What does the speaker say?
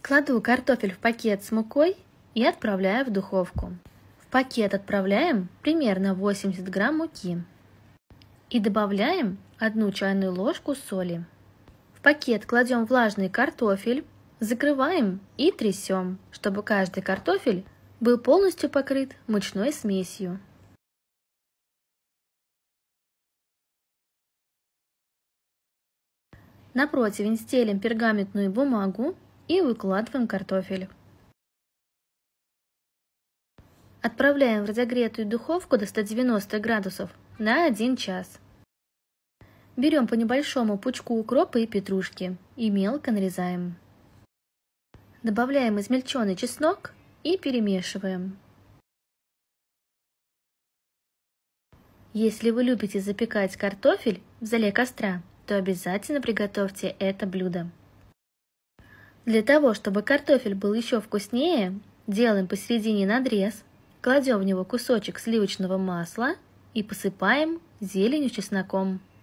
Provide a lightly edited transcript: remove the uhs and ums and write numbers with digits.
Кладу картофель в пакет с мукой и отправляю в духовку. В пакет отправляем примерно 80 грамм муки и добавляем 1 чайную ложку соли. В пакет кладем влажный картофель, закрываем и трясем, чтобы каждый картофель был полностью покрыт мучной смесью. На противень стелим пергаментную бумагу и выкладываем картофель. Отправляем в разогретую духовку до 190 градусов на 1 час. Берем по небольшому пучку укропа и петрушки и мелко нарезаем. Добавляем измельченный чеснок и перемешиваем. Если вы любите запекать картофель в золе костра, то обязательно приготовьте это блюдо. Для того, чтобы картофель был еще вкуснее, делаем посередине надрез, кладем в него кусочек сливочного масла и посыпаем зеленью, чесноком.